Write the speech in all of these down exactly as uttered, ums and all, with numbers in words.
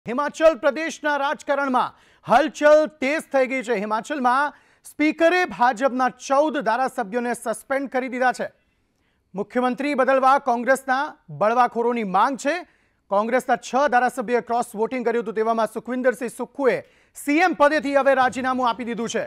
हिमाचल प्रदेशना राजकारणमां हलचल तेज थई गई है। हिमाचलमां स्पीकरे भाजपना चौदह धारासभ्योने सस्पेन्ड करी दीधा छे। मुख्यमंत्री बदलवा कांग्रेसना बळवाखोरोनी मांग छे। कांग्रेसना छ धारासभ्योए क्रॉस वोटिंग कर्युं हतुं, तेवामां सुखविंदरसिंह सुक्खुए सीएम पदेथी हवे राजीनामું आपी दीधुं छे।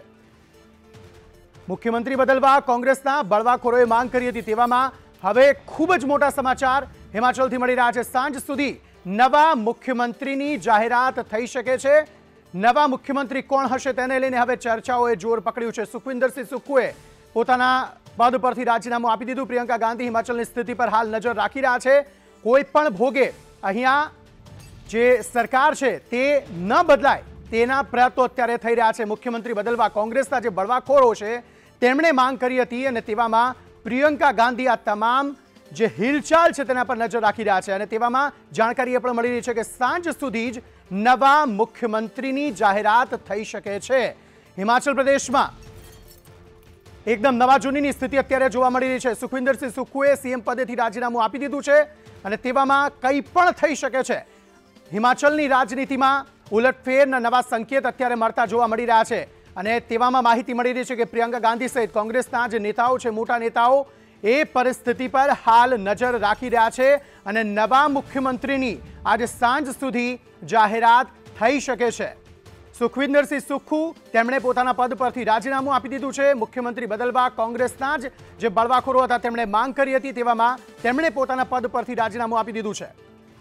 मुख्यमंत्री बदलवा कांग्रेसना बळवाखोरोए मांग करी हती, तेवामां हवे खूब ज मोटा समाचार हिमाचलथी मळी रह्या छे। सांज सुधी नवा मुख्यमंत्रीनी जाहेरात थई शके छे। नवा मुख्यमंत्री कोण हशे तेने लईने हवे चर्चाओए जोर पकड्युं छे। सुखविंदरसिंह सुक्खुए पोताना पद परथी राजीनामुं आपी दीधुं। प्रियंका गांधी हिमाचलनी स्थिति पर हाल नजर राखी रह्या छे। कोई पण भोगे अहींया जे सरकार छे ते न बदलाय तेना प्रयत्नो अत्यारे थई रह्या छे। मुख्यमंत्री बदलवा कांग्रेसना जे बळवाखोरो छे તેમણે માંગ કરી હતી અને તેવામાં પ્રિયંકા ગાંધી આ તમામ જે હિલચાલ છે તેના પર નજર રાખી રહ્યા છે અને તેવામાં જાણકારી એ પણ મળી રહી છે કે સાંજ સુધી જ નવા મુખ્યમંત્રીની જાહેરાત થઈ શકે છે। હિમાચલ પ્રદેશમાં એકદમ નવા જૂનીની સ્થિતિ અત્યારે જોવા મળી રહી છે। સુખવિંદરસિંહ સુક્ખુએ સીએમ પદેથી રાજીનામું આપી દીધું છે અને તેવામાં કંઈ પણ થઈ શકે છે। હિમાચલની રાજનીતિમાં ઉલટફેરના નવા સંકેત અત્યારે મળતા જોવા મળી રહ્યા છે અને તેવામાં માહિતી મળી રહી છે કે પ્રિયંકા ગાંધી સહિત કોંગ્રેસના જે નેતાઓ છે, મોટા નેતાઓ એ પરિસ્થિતિ પર હાલ નજર રાખી રહ્યા છે અને નવા મુખ્યમંત્રીની આજે સાંજ સુધી જાહેરાત થઈ શકે છે। સુખવિંદરસિંહ સુક્ખુ તેમણે પોતાના પદ પરથી રાજીનામું આપી દીધું છે। મુખ્યમંત્રી બદલવા કોંગ્રેસના જ જે બળવાખોરો હતા તેમણે માંગ કરી હતી, તેવામાં તેમણે પોતાના પદ પરથી રાજીનામું આપી દીધું છે।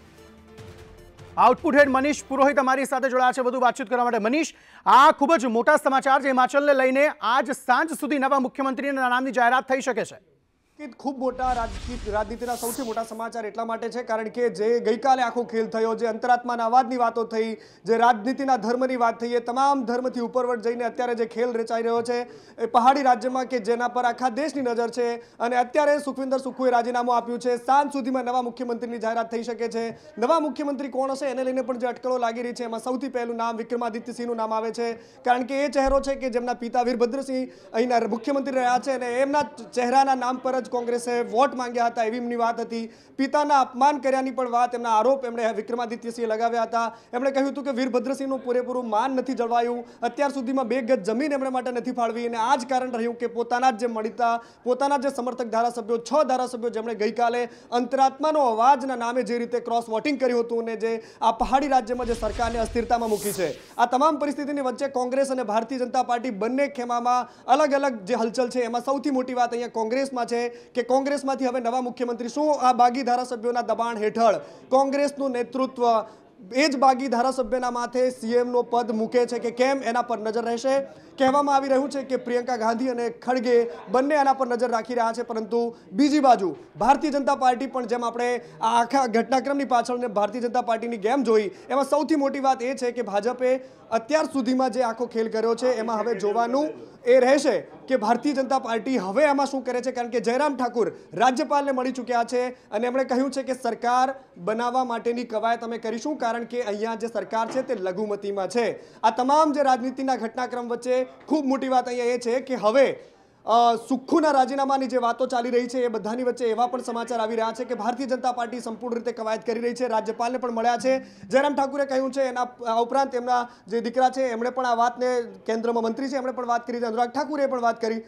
आउटपुट हेड मनीष पुरोहित अमारी साथे जोड़ाया छे वधु बातचीत करवा माटे। मनीष, आ खूब ज मोटा समाचार छे हिमाचलने लईने आज सांज सुधी नवा मुख्यमंत्रीना नामनी जाहेरात थई शके छे। खूब मोटा राजनीतिना सौथी मोटा समाचार एटला माटे छे कारण के जे गई काले आखो खेल थयो, जे अंतरात्माना अवाजनी वातो थई, जे राजनीतिना धर्मनी वात थई, ए तमाम धर्मथी उपरवट जईने अत्यारे जे खेल रचाई रह्यो छे ए पहाड़ी राज्यमां के जेना पर आखा देशनी नजर छे अने अत्यारे सुखविंदर सुक्खुए राजीनामुं आप्युं छे। सांज सुधीमां नवा मुख्यमंत्रीनी जाहेरात थई शके छे। नवा मुख्यमंत्री कोण हशे एने लईने पण जे अटकळो लागी रही छे एमां सौथी पहेલું नाम विक्रमादित्य सिंहનું नाम आवे छे कारण के ए चेहरो छे के जेमना पिता वीरभद्रसिंह અહીંના मुख्यमंत्री रह्या छे અને એમના ચહેરાના નામ પર कांग्रेसे वोट मांग्या था एवी बात थी। पिताना अपमान कर्यानी पण वात एमना आरोप एमणे विक्रमादित्यसिंहे लगाव्या हता। एमणे कह्युं हतुं के वीरभद्रसिंहनुं पूरेपूरुं मान नथी जळवायुं, अत्यार सुधीमां बे गज जमीन एमणे माटे नथी फाळवी અને આ જ કારણ રહ્યું કે પોતાના જ જે મળીતા પોતાના જે સમર્થક ધારાસભ્યો છ ધારાસભ્યો જેમણે ગઈકાલે અંતરાત્માનો અવાજના નામે જે રીતે ક્રોસ વોટિંગ કર્યું હતું અને જે આ પહાડી રાજ્યમાં જે સરકારને અસ્થિરતામાં મૂકી છે, આ તમામ પરિસ્થિતિની વચ્ચે કોંગ્રેસ અને ભારતીય જનતા પાર્ટી બંને ખેમામાં अलग अलग જે હલચલ છે એમાં સૌથી મોટી વાત અહીંયા કોંગ્રેસમાં છે કે કોંગ્રેસમાંથી હવે નવા મુખ્યમંત્રી શું આ બાગી ધારાસભ્યોના દબાણ હેઠળ કોંગ્રેસનું નેતૃત્વ એ જ બાગી ધારાસભ્યના માથે સીએમનો પદ મૂકે છે કે કેમ એના પર નજર રહેશે। કહેવામાં આવી રહ્યું છે કે પ્રિયંકા ગાંધી અને ખડગે બંને આના પર નજર રાખી રહ્યા છે, પરંતુ બીજી બાજુ ભારતીય જનતા પાર્ટી પણ જેમ આપણે આ આખા ઘટનાક્રમની પાછળને ભારતીય જનતા પાર્ટીની ગેમ જોઈ એમાં સૌથી મોટી વાત એ છે કે ભાજપે અત્યાર સુધીમાં જે આખો ખેલ કર્યો છે એમાં હવે જોવાનું એ રહેશે કે ભારતીય જનતા પાર્ટી હવે આમાં શું કરે છે કારણ કે જયરામ ઠાકુર રાજ્યપાલને મળી ચૂક્યા છે અને એમણે કહ્યું છે કે સરકાર બનાવવા માટેની કવાયત અમે કરીશું કારણ કે અહીંયા જે સરકાર છે તે લઘુમતીમાં છે। આ તમામ જે રાજનીતિના ઘટનાક્રમ વચ્ચે ખૂબ મોટી વાત અહીંયા એ છે કે હવે સુક્ખુના રાજીનામાની જે વાતો ચાલી રહી છે એ બધાની વચ્ચે એવા પણ સમાચાર આવી રહ્યા છે કે ભારતીય જનતા પાર્ટી સંપૂર્ણ રીતે કવાયત કરી રહી છે। રાજ્યપાલને પણ મળ્યા છે। જયરામ ઠાકુરે કહ્યું છે, એના ઉપરાંત એમના જે દીકરા છે એમણે પણ આ વાતને કેન્દ્રમાં મંત્રી છે એમણે પણ વાત કરી છે, અનુરાગ ઠાકુરે પણ વાત કરી।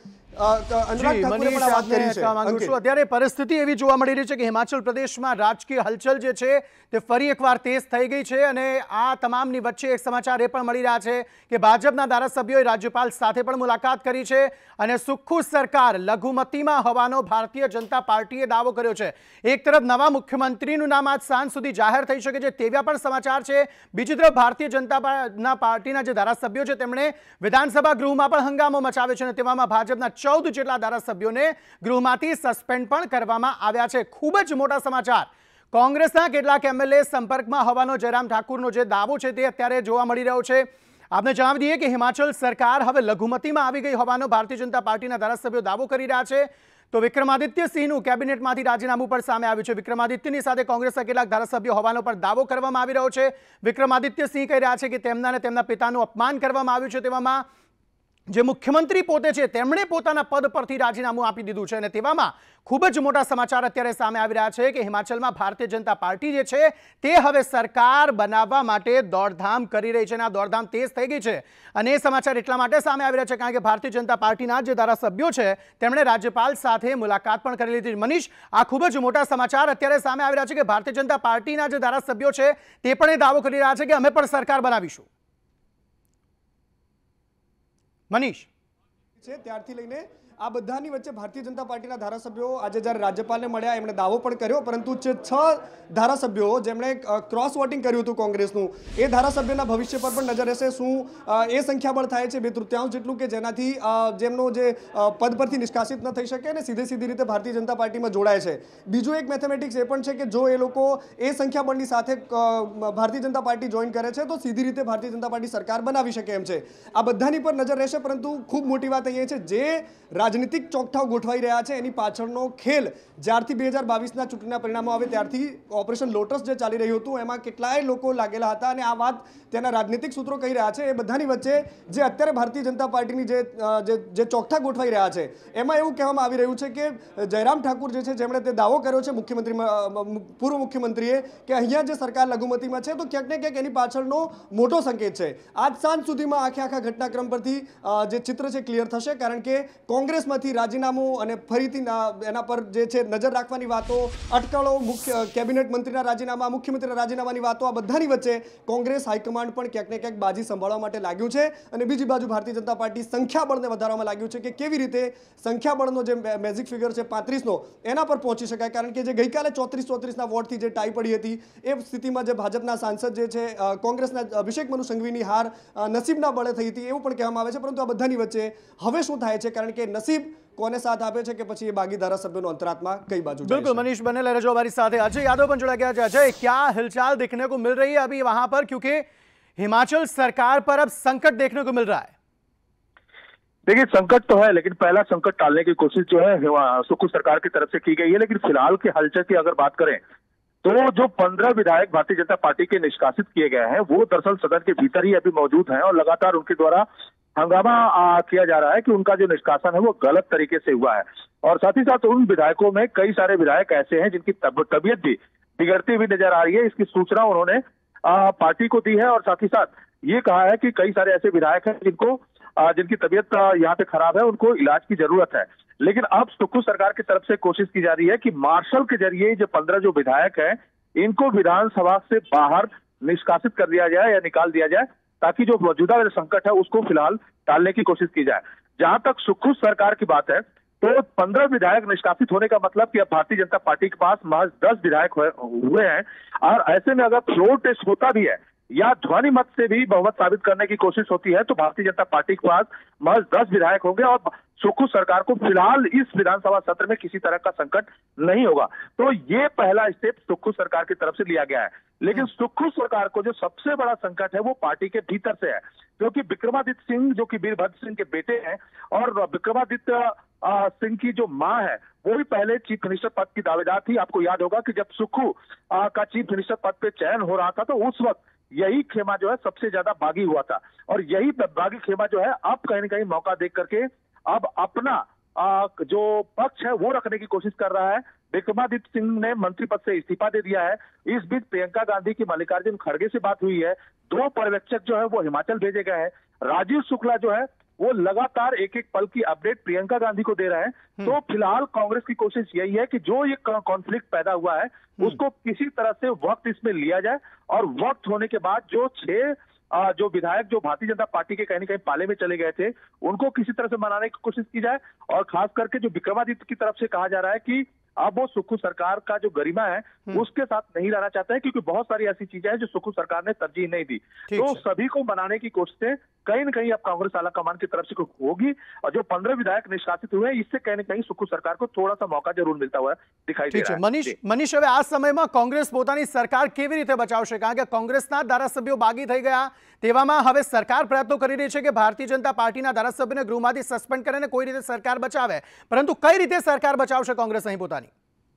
અત્યારે પરિસ્થિતિ એવી જોવા મળી રહી છે કે હિમાચલ પ્રદેશમાં રાજકીય હલચલ જે છે તે ફરી એકવાર તેજ થઈ ગઈ છે અને આ તમામની વચ્ચે એક સમાચાર એ પણ મળી રહ્યા છે કે ભાજપના ધારાસભ્યોએ રાજ્યપાલ સાથે પણ મુલાકાત કરી છે અને સુક્ખુ સરકાર લઘુમતીમાં હોવાનો ભારતીય જનતા પાર્ટીએ દાવો કર્યો છે। એક તરફ નવા મુખ્યમંત્રીનું નામ આજ સાંજ સુધી જાહેર થઈ શકે છે તેવા પણ સમાચાર છે। બીજી તરફ ભારતીય જનતા પાર્ટીના જે ધારાસભ્યો છે તેમણે વિધાનસભા ગૃહમાં પણ હંગામો મચાવ્યો છે અને તેવામાં ભાજપના चौदह જેટલા ધારાસભ્યોને ગૃહમાંથી સસ્પેન્ડ પણ કરવામાં આવ્યા છે। ખૂબ જ મોટા સમાચાર કોંગ્રેસના કેટલાક એમએલએ સંપર્કમાં હોવાનો જયરામ ઠાકુરનો જે દાવો છે તે અત્યારે જોવા મળી રહ્યો છે। આપને જણાવી દઈએ કે હિમાચલ સરકાર હવે લઘુમતીમાં આવી ગઈ હોવાનો ભારતીય જનતા પાર્ટીના ધારાસભ્યો દાવો કરી રહ્યા છે। તો વિક્રમાદિત્ય સિંહનું કેબિનેટમાંથી રાજીનામું પણ સામે આવ્યું છે। વિક્રમાદિત્યની સાથે કોંગ્રેસના કેટલાક ધારાસભ્યો હોવાનો પણ દાવો કરવામાં આવી રહ્યો છે। વિક્રમાદિત્ય સિંહ કહી રહ્યા છે કે તેમના અને તેમના પિતાનું અપમાન કરવામાં આવ્યું છે, તેવામાં જે મુખ્યમંત્રી પોતે છે તેમણે પોતાના પદ પરથી રાજીનામું આપી દીધું છે અને તેવામાં ખૂબ જ મોટા સમાચાર અત્યારે સામે આવી રહ્યા છે કે હિમાચલમાં ભારતીય જનતા પાર્ટી જે છે તે હવે સરકાર બનાવવા માટે દોડધામ કરી રહી છે અને આ દોડધામ તેજ થઈ ગઈ છે અને એ સમાચાર એટલા માટે સામે આવી રહ્યા છે કારણ કે ભારતીય જનતા પાર્ટીના જે ધારાસભ્યો છે તેમણે રાજ્યપાલ સાથે મુલાકાત પણ કરી લીધી. મનીષ, આ ખૂબ જ મોટા સમાચાર અત્યારે સામે આવી રહ્યા છે કે ભારતીય જનતા પાર્ટીના જે ધારાસભ્યો છે તે પણ એ દાવો કરી રહ્યા છે કે અમે પણ સરકાર બનાવીશું. મનીષ, છે ત્યારથી લઈને આ બધાની વચ્ચે ભારતીય જનતા પાર્ટીના ધારાસભ્યો આજે જ્યારે રાજ્યપાલને મળ્યા એમણે દાવો પણ કર્યો, પરંતુ જે છ ધારાસભ્યો જેમણે ક્રોસ વોટિંગ કર્યું હતું કોંગ્રેસનું, એ ધારાસભ્યના ભવિષ્ય પર પણ નજર રહેશે. શું એ સંખ્યાબળ થાય છે બે તૃતીયાંશ જેટલું કે જેનાથી જેમનો જે પદ પરથી નિષ્કાસિત ન થઈ શકે અને સીધે સીધી રીતે ભારતીય જનતા પાર્ટીમાં જોડાય છે? બીજું એક મેથેમેટિક્સ એ પણ છે કે જો એ લોકો એ સંખ્યાબળની સાથે ભારતીય જનતા પાર્ટી જોઈન કરે છે તો સીધી રીતે ભારતીય જનતા પાર્ટી સરકાર બનાવી શકે એમ છે. આ બધાની પર નજર રહેશે, પરંતુ ખૂબ મોટી વાત અહીંયા છે જે રાજનીતિક ચોકઠાઓ ગોઠવાઈ રહ્યા છે એની પાછળનો ખેલ જ્યારથી બે હજાર બાવીસના ચૂંટણીના પરિણામો આવે ત્યારથી ઓપરેશન લોટસ જે ચાલી રહ્યું હતું એમાં કેટલાય લોકો લાગેલા હતા અને આ વાત તેના રાજનીતિક સૂત્રો કહી રહ્યા છે. એ બધાની વચ્ચે જે અત્યારે ભારતીય જનતા પાર્ટીની જે જે ચોકઠા ગોઠવાઈ રહ્યા છે એમાં એવું કહેવામાં આવી રહ્યું છે કે જયરામ ઠાકુર જે છે જેમણે તે દાવો કર્યો છે મુખ્યમંત્રી પૂર્વ મુખ્યમંત્રીએ કે અહીંયા જે સરકાર લઘુમતીમાં છે તો ક્યાંક ને ક્યાંક એની પાછળનો મોટો સંકેત છે. આજ સાંજ સુધીમાં આખે આખા ઘટનાક્રમ પરથી જે ચિત્ર છે ક્લિયર થશે, કારણ કે કોંગ્રેસમાંથી રાજીનામું અને ફરીથી એના પર જે છે નજર રાખવાની વાતો, અટકળો, મુખ્ય કેબિનેટ મંત્રીના રાજીનામા, મુખ્યમંત્રીના રાજીનામાની વાતો, આ બધાની વચ્ચે કોંગ્રેસ હાઈકમાન્ડ પણ ક્યાંક ને ક્યાંક બાજી સંભાળવા માટે લાગ્યું છે અને બીજી બાજુ ભારતીય જનતા પાર્ટી સંખ્યાબળને વધારવામાં લાગ્યું છે કે કેવી રીતે સંખ્યાબળનો જે મેજિક ફિગર છે પાંત્રીસનો એના પર પહોંચી શકાય. કારણ કે જે ગઈકાલે ચોત્રીસ ચોત્રીસના વોટથી જે ટાઈ પડી હતી એ સ્થિતિમાં જે ભાજપના સાંસદ જે છે કોંગ્રેસના અભિષેક મનુ સંઘવીની હાર નસીબના બળે થઈ હતી એવું પણ કહેવામાં આવે છે. પરંતુ આ બધાની વચ્ચે હવે શું થાય છે, કારણ કે નસીબ કોને साथ આપે છે કે પછી એ બાगी ધારાસભ્યોનો અંતरात्मा कई बाजू? बिल्कुल मनीष, बने रहे जो हमारे साथ है. अजय यादव बन जुड़ा गया. अजय, क्या हिलचाल देखने को मिल रही है अभी वहां पर, क्योंकि हिमाचल सरकार पर अब संकट देखने को मिल रहा है? देखिए, संकट तो है, लेकिन पहला संकट टालने की कोशिश जो है सुक्खू सरकार की तरफ से की गई है. लेकिन फिलहाल के हलचल की अगर बात करें तो जो पंद्रह विधायक भारतीय जनता पार्टी के निष्कासित किए गए हैं वो दरअसल सदन के भीतर ही अभी मौजूद हैं और लगातार उनके द्वारा हंगामा किया जा रहा है कि उनका जो निष्कासन है वो गलत तरीके से हुआ है. और साथ ही साथ उन विधायकों में कई सारे विधायक ऐसे हैं जिनकी तबीयत भी बिगड़ती हुई नजर आ रही है. इसकी सूचना उन्होंने पार्टी को दी है और साथ ही साथ ये कहा है कि कई सारे ऐसे विधायक हैं जिनको जिनकी तबीयत यहाँ पे खराब है, उनको इलाज की जरूरत है. लेकिन अब सुक्खू सरकार की तरफ से कोशिश की जा रही है कि मार्शल के जरिए जो पंद्रह जो विधायक हैं इनको विधानसभा से बाहर निष्कासित कर दिया जाए या निकाल दिया जाए, ताकि जो मौजूदा संकट है उसको फिलहाल टालने की कोशिश की जाए. जहां तक सुक्खू सरकार की बात है तो पंद्रह विधायक निष्कासित होने का मतलब कि अब भारतीय जनता पार्टी के पास महज दस विधायक हुए हैं. और ऐसे में अगर फ्लोर टेस्ट होता भी है या ध्वनि मत से भी बहुमत साबित करने की कोशिश होती है तो भारतीय जनता पार्टी के पास महज दस विधायक होंगे और सुक्खू सरकार को फिलहाल इस विधानसभा सत्र में किसी तरह का संकट नहीं होगा. तो ये पहला स्टेप सुक्खू सरकार की तरफ से लिया गया है. लेकिन सुक्खू सरकार को जो सबसे बड़ा संकट है वो पार्टी के भीतर से है, क्योंकि विक्रमादित्य सिंह जो कि वीरभद्र सिंह के बेटे हैं और विक्रमादित्य सिंह की जो मां है वो भी पहले चीफ मिनिस्टर पद की दावेदार थी. आपको याद होगा कि जब सुक्खू का चीफ मिनिस्टर पद पे चयन हो रहा था तो उस वक्त यही खेमा जो है सबसे ज्यादा बागी हुआ था और यही बागी खेमा जो है अब कहीं ना कहीं मौका देख करके अब अपना आ, जो पक्ष है वो रखने की कोशिश कर रहा है. विक्रमादित्य सिंह ने मंत्री पद से इस्तीफा दे दिया है. इस बीच प्रियंका गांधी की मल्लिकार्जुन खड़गे से बात हुई है. दो पर्यवेक्षक जो है वो हिमाचल भेजे गए हैं. राजीव शुक्ला जो है वो लगातार एक एक पल की अपडेट प्रियंका गांधी को दे रहे हैं. तो फिलहाल कांग्रेस की कोशिश यही है कि जो ये कॉन्फ्लिक्ट पैदा हुआ है उसको किसी तरह से वक्त इसमें लिया जाए और वक्त होने के बाद जो छह जो विधायक जो भारतीय जनता पार्टी के कहीं ना कहीं पाले में चले गए थे उनको किसी तरह से मनाने की कोशिश की जाए. और खास करके जो विक्रमादित्य की तरफ से कहा जा रहा है कि अब वो सुक्खू सरकार का जो गरिमा है उसके साथ नहीं रहना चाहते हैं, क्योंकि बहुत सारी ऐसी चीजें हैं जो सुक्खू सरकार ने तरजीह नहीं दी. तो सभी को मनाने की कोशिशें कहीं न कहीं अब कांग्रेस आला कमान की तरफ से होगी और जो पंद्रह विधायक निष्कासित हुए हैं इससे कहीं न कहीं सुक्खू सरकार को थोड़ा सा मौका जरूर मिलता हुआ दिखाई दे रहा है. मनीष मनीष હવે આ સમયમાં કોંગ્રેસ પોતાની સરકાર કેવી રીતે બચાવશે, કારણ કે કોંગ્રેસના ધારાસભ્યો બાગી થઈ ગયા, તેવામાં હવે સરકાર પ્રયત્નો કરી રહી છે કે ભારતીય જનતા પાર્ટીના ધારાસભ્યને ગૃહમાંથી સસ્પેન્ડ કરીને કોઈ રીતે સરકાર બચાવે, પરંતુ કઈ રીતે સરકાર બચાવશે કોંગ્રેસ અહીં પોતાની?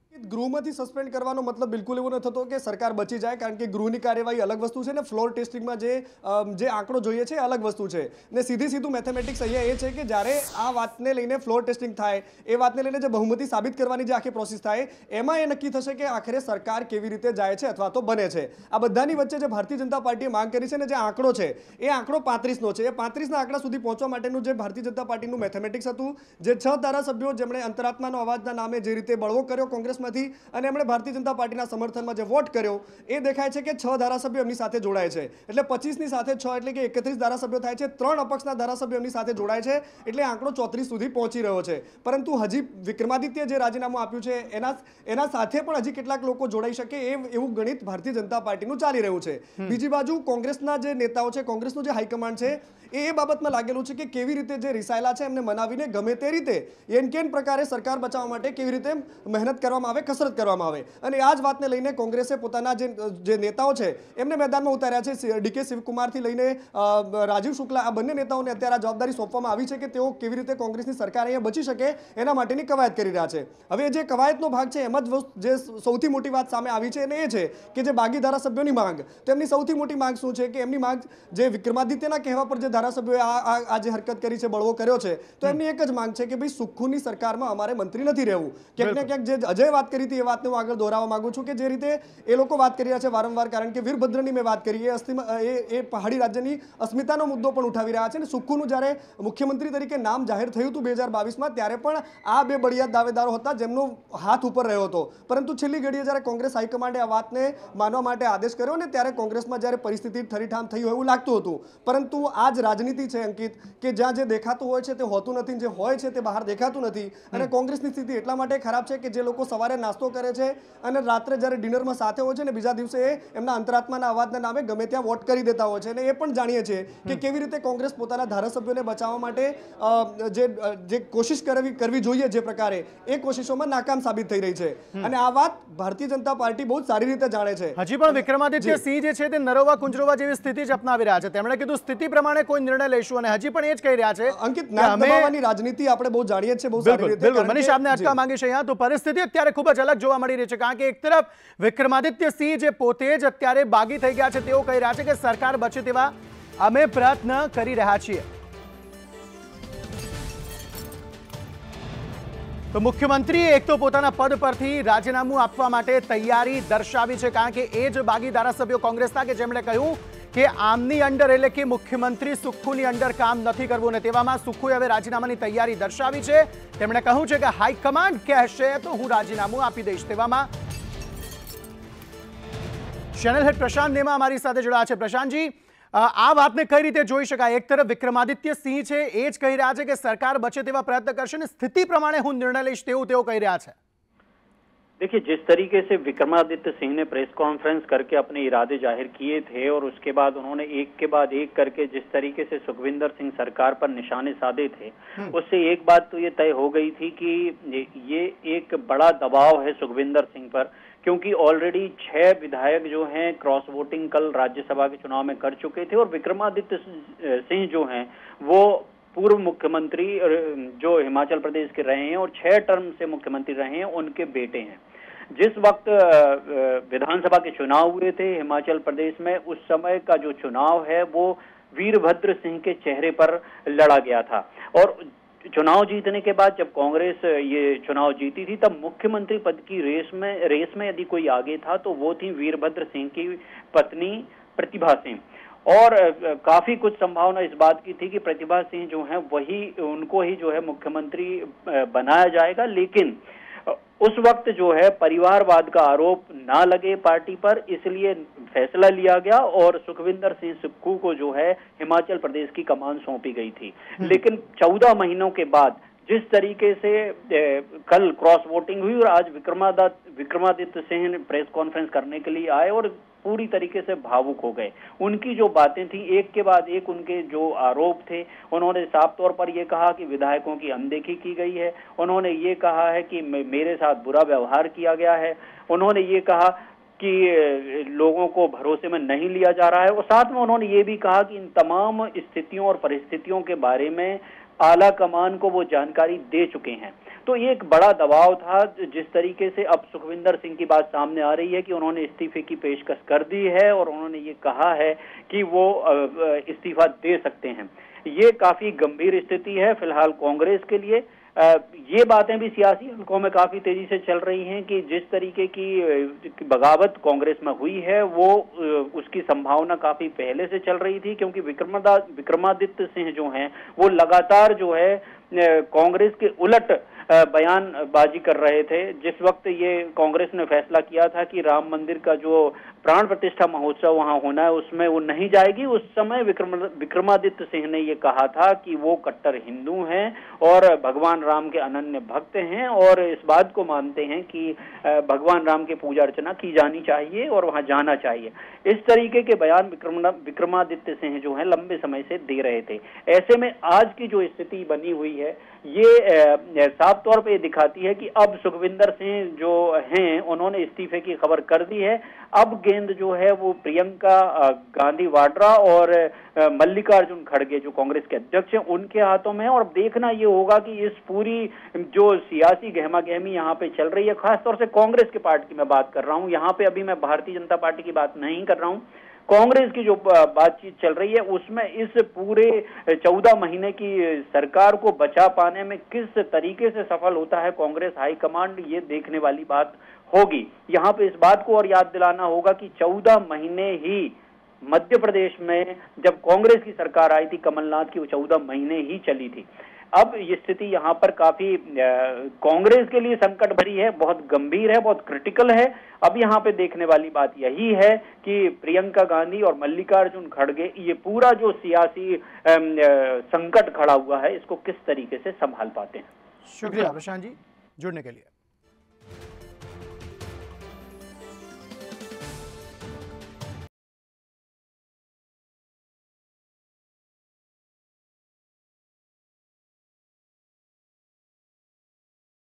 ગૃહમાંથી સસ્પેન્ડ કરવાનો મતલબ બિલકુલ એવો ન થતો કે સરકાર બચી જાય, કારણ કે ગૃહની કાર્યવાહી અલગ વસ્તુ છે ને ફ્લોર ટેસ્ટિંગમાં જે જે આંકડો જોઈએ છે અલગ વસ્તુ છે ને સીધી સીધું મેથેમેટિક્સ અહીંયા એ છે કે જ્યારે આ વાતને લઈને ફ્લોર ટેસ્ટિંગ થાય, એ વાતને લઈને જે બહુમતી સાબિત કરવાની જે આખી પ્રોસેસ થાય, એમાં એ નક્કી થશે કે આખરે સરકાર કેવી રીતે જાય છે અથવા તો બને છે. આ બધાની વચ્ચે જે ભારતીય જનતા પાર્ટીએ માંગ કરી છે ને જે આંકડો છે એ આંકડો પાંત્રીસનો છે. એ પાંત્રીસના આંકડા સુધી પહોંચવા માટેનું જે ભારતીય જનતા પાર્ટીનું મેથેમેટિક્સ હતું, જે છ ધારાસભ્યો જેમણે અંતરાત્માનો અવાજના નામે જે રીતે બળવો કર્યો કોંગ્રેસમાંથી અને એમણે ભારતીય જનતા પાર્ટીના સમર્થનમાં જે વોટ કર્યો, એ દેખાય છે કે છ ધારાસભ્યો એમની સાથે જોડાય છે. એટલે પચીસની સાથે છ એટલે કે એકત્રીસ ધારાસભ્યો થાય છે. ત્રણ અપક્ષના ધારાસભ્યો એમની સાથે જોડાય છે, એટલે આંકડો ચોત્રીસ સુધી પહોંચી રહ્યો છે. પરંતુ હજી વિક્રમાદિત્ય જે રાજીનામું આપ્યું છે એના એના સાથે પણ હજી કેટલાક લોકો જોડાઈ શકે એ એવું ગણિત ભારતીય જનતા પાર્ટીનું ચાલી રહ્યું છે. બીજી બાજુ કોંગ્રેસના જે નેતાઓ છે, કોંગ્રેસનું જે હાઈકમાન્ડ છે, એ એ બાબતમાં લાગેલું છે કે કેવી રીતે જે રિસાયેલા છે એમને મનાવીને ગમે તે રીતે એન કેન પ્રકારે સરકાર બચાવવા માટે કેવી રીતે મહેનત કરવામાં આવે, કસરત કરવામાં આવે. અને આ જ વાતને લઈને કોંગ્રેસે પોતાના જે જે નેતાઓ છે એમને મેદાનમાં ઉતાર્યા છે. ડીકે શિવકુમારથી લઈને રાજીવ શુક્લા, આ બંને નેતાઓને અત્યારે આ જવાબદારી સોંપવામાં આવી છે કે તેઓ કેવી રીતે કોંગ્રેસની સરકાર અહીંયા બચી શકે એના માટેની કવાયત કરી રહ્યા છે. હવે જે કવાયતનો ભાગ છે એમાં જ જે સૌથી મોટી વાત સામે આવી છે અને એ છે કે જે બાગી ધારાસભ્યોની માંગ, તો એમની સૌથી મોટી માંગ શું છે કે એમની માંગ જે વિક્રમાદિત્યના કહેવા પર જે ધારાસભ્યોએ આ આ જે હરકત કરી છે, બળવો કર્યો છે, તો એમની એક જ માંગ છે કે ભાઈ સુખ્ખુની સરકારમાં અમારે મંત્રી નથી રહેવું. ક્યાંક ને ક્યાંક જે અજય વાત કરી હતી એ વાતને હું આગળ દોહરાવવા માંગુ છું કે જે રીતે એ લોકો વાત કરી રહ્યા છે વારંવાર, કારણ કે વીરભદ્રની મેં વાત કરી, એ એ પહાડી રાજ્યની અસ્મિતાનો મુદ્દો પણ ઉઠાવી રહ્યા છે. અને સુખ્ખુનું જ્યારે મુખ્યમંત્રી તરીકે નામ જાહેર થયું હતું બે હજાર બાવીસમાં, ત્યારે પણ આ બે બળિયાત દાવેદારો હતા જેમનો હાથ ઉપર રહ્યો હતો. પરંતુ છેલ્લી ઘડીએ જ્યારે કોંગ્રેસ હાઈકમાન્ડે આ વાતને માનવા માટે આદેશ કર્યો ને ત્યારે કોંગ્રેસમાં જ્યારે પરિસ્થિતિ ઠરીઠામ થઈ હોય એવું લાગતું હતું. પરંતુ આ જ રાજનીતિ છે અંકિત, કે જ્યાં જે દેખાતું હોય છે તે હોતું નથી, જે હોય છે તે બહાર દેખાતું નથી. અને કોંગ્રેસની સ્થિતિ એટલા માટે ખરાબ છે કે જે લોકો સવારે નાસ્તો કરે છે અને રાત્રે જ્યારે ડિનરમાં સાથે હોય છે ને બીજા દિવસે એમના અંતરાત્માના અવાજના નામે ગમે ત્યાં વોટ કરી દેતા હોય છે. અને એ પણ જાણીએ છીએ કે કેવી રીતે કોંગ્રેસ પોતાના ધારાસભ્યોને બચાવવા માટે જે જે કોશિશ કરવી કરવી જોઈએ જે પ્રકારે, એ કોશિશોમાં નાકામ સાબિત થઈ રહી છે. અને આ વાત ભારતીય જનતા પાર્ટી બહુ સારી રીતે જાણે છે. હજી પણ વિક્રમાદિત્ય સિંહ જે છે તે નરોવા કુંજરોવા જેવી સ્થિતિ જ અપનાવી રહ્યા છે. તેમણે કીધું સ્થિતિ પ્રમાણે કોઈ નિર્ણય લઈશું અને હજી પણ એ જ કહી રહ્યા છે. અંકિત, નાક દબાવવાની રાજનીતિ આપણે બહુ જાણીએ છીએ બહુ સારી રીતે. બિલકુલ મનીષ, આપને અટકાવવા માંગીશ અહીંયા. તો પરિસ્થિતિ અત્યારે ખૂબ જ અલગ જોવા મળી રહી છે, કારણ કે એક તરફ વિક્રમાદિત્ય સિંહ જે પોતે જ અત્યારે બાગી થઈ ગયા છે, તેઓ કહી રહ્યા છે કે સરકાર બચે તેવા અમે પ્રયત્ન કરી રહ્યા છીએ. તો મુખ્યમંત્રીએ એક તો પોતાના પદ પરથી રાજીનામું આપવા માટે તૈયારી દર્શાવી છે, કારણ કે એ જ બાગી ધારાસભ્યો કોંગ્રેસના કે જેમણે કહ્યું કે આમની અંડર એટલે કે મુખ્યમંત્રી સુખ્ખુની અંડર કામ નથી કરવું, અને તેવામાં સુખ્ખુએ હવે રાજીનામાની તૈયારી દર્શાવી છે. તેમણે કહ્યું છે કે હાઈકમાન્ડ કહેશે તો હું રાજીનામું આપી દઈશ. તેવામાં ચેનલ હેડ પ્રશાંત નેમા અમારી સાથે જોડાયા છે. પ્રશાંતજી, આ વાતને કઈ રીતે જોઈ શકાય? એક તરફ વિક્રમાદિત્ય સિંહ છે એ જ કહી રહ્યા છે કે સરકાર બચે તેવા પ્રયત્ન કરશે અને સ્થિતિ પ્રમાણે હું નિર્ણય લઈશ તેવું તેઓ કહી રહ્યા છે. देखिए, जिस तरीके से विक्रमादित्य सिंह ने प्रेस कॉन्फ्रेंस करके अपने इरादे जाहिर किए थे और उसके बाद उन्होंने एक के बाद एक करके जिस तरीके से सुखविंदर सिंह सरकार पर निशाने साधे थे, उससे एक बात तो ये तय हो गई थी कि ये एक बड़ा दबाव है सुखविंदर सिंह पर, क्योंकि ऑलरेडी छह विधायक जो हैं क्रॉस वोटिंग कल राज्यसभा के चुनाव में कर चुके थे और विक्रमादित्य सिंह जो हैं वो पूर्व मुख्यमंत्री जो हिमाचल प्रदेश के रहे हैं और छह टर्म से मुख्यमंत्री रहे हैं, उनके बेटे हैं. जिस वक्त विधानसभा के चुनाव हुए थे हिमाचल प्रदेश में, उस समय का जो चुनाव है वो वीरभद्र सिंह के चेहरे पर लड़ा गया था. और चुनाव जीतने के बाद जब कांग्रेस ये चुनाव जीती थी, तब मुख्यमंत्री पद की रेस में रेस में यदि कोई आगे था तो वो थी वीरभद्र सिंह की पत्नी प्रतिभा सिंह. और काफी कुछ संभावना इस बात की थी कि प्रतिभा सिंह जो है वही उनको ही जो है मुख्यमंत्री बनाया जाएगा. लेकिन उस वक्त जो है परिवारवाद का आरोप ना लगे पार्टी पर, इसलिए फैसला लिया गया और सुखविंदर सिंह सुक्खू को जो है हिमाचल प्रदेश की कमान सौंपी गई थी. लेकिन चौदह महीनों के बाद जिस तरीके से ए, कल क्रॉस वोटिंग हुई और आज विक्रमादित्य विक्रमादित्य सिंह प्रेस कॉन्फ्रेंस करने के लिए आए और पूरी तरीके से भावुक हो गए. उनकी जो बातें थी एक के बाद एक, उनके जो आरोप थे, उन्होंने साफ तौर पर यह कहा कि विधायकों की अनदेखी की गई है. उन्होंने ये कहा है कि मेरे साथ बुरा व्यवहार किया गया है. उन्होंने ये कहा कि लोगों को भरोसे में नहीं लिया जा रहा है. और साथ में उन्होंने ये भी कहा कि इन तमाम स्थितियों और परिस्थितियों के बारे में आला कमान को वो जानकारी दे चुके हैं. तो ये एक बड़ा दबाव था। जिस तरीके से अब सुखविंदर सिंह की बात सामने आ रही है कि उन्होंने इस्तीफे की पेशकश कर दी है और उन्होंने ये कहा है कि वो इस्तीफा दे सकते हैं, ये काफी गंभीर स्थिति है फिलहाल कांग्रेस के लिए। ये बातें भी सियासी हलकों में काफी तेजी से चल रही हैं कि जिस तरीके की बगावत कांग्रेस में हुई है वो उसकी संभावना काफी पहले से चल रही थी, क्योंकि विक्रमादा विक्रमादित्य सिंह जो हैं वो लगातार जो है कांग्रेस के उलट बयानबाजी कर रहे थे। जिस वक्त ये कांग्रेस ने फैसला किया था कि राम मंदिर का जो प्राण प्रतिष्ठा महोत्सव वहां होना है उसमें वो नहीं जाएगी, उस समय विक्रम विक्रमादित्य सिंह ने ये कहा था कि वो कट्टर हिंदू हैं और भगवान राम के अनन्य भक्त हैं और इस बात को मानते हैं कि भगवान राम की पूजा अर्चना की जानी चाहिए और वहां जाना चाहिए। इस तरीके के बयान विक्रमादित्य सिंह जो है लंबे समय से दे रहे थे। ऐसे में आज की जो स्थिति बनी हुई है ये साफ तौर पे दिखाती है कि अब सुखविंदर सिंह जो हैं उन्होंने इस्तीफे की खबर कर दी है। अब गेंद जो है वो प्रियंका गांधी वाड्रा और मल्लिकार्जुन खड़गे जो कांग्रेस के अध्यक्ष हैं उनके हाथों में है। और देखना ये होगा कि इस पूरी जो सियासी गहमा गहमी यहाँ पे चल रही है, खासतौर से कांग्रेस के पार्टी की मैं बात कर रहा हूँ, यहाँ पे अभी मैं भारतीय जनता पार्टी की बात नहीं कर रहा हूँ, कांग्रेस की जो बातचीत चल रही है उसमें इस पूरे चौदह महीने की सरकार को बचा पाने में किस तरीके से सफल होता है कांग्रेस हाईकमांड, ये देखने वाली बात होगी। यहाँ पे इस बात को और याद दिलाना होगा कि चौदह महीने ही मध्य प्रदेश में जब कांग्रेस की सरकार आई थी कमलनाथ की, वो चौदह महीने ही चली थी। अब ये स्थिति यहाँ पर काफी कांग्रेस के लिए संकट भरी है, बहुत गंभीर है, बहुत क्रिटिकल है। अब यहाँ पे देखने वाली बात यही है कि प्रियंका गांधी और मल्लिकार्जुन खड़गे ये पूरा जो सियासी संकट खड़ा हुआ है इसको किस तरीके से संभाल पाते हैं। शुक्रिया प्रशांत जी जुड़ने के लिए।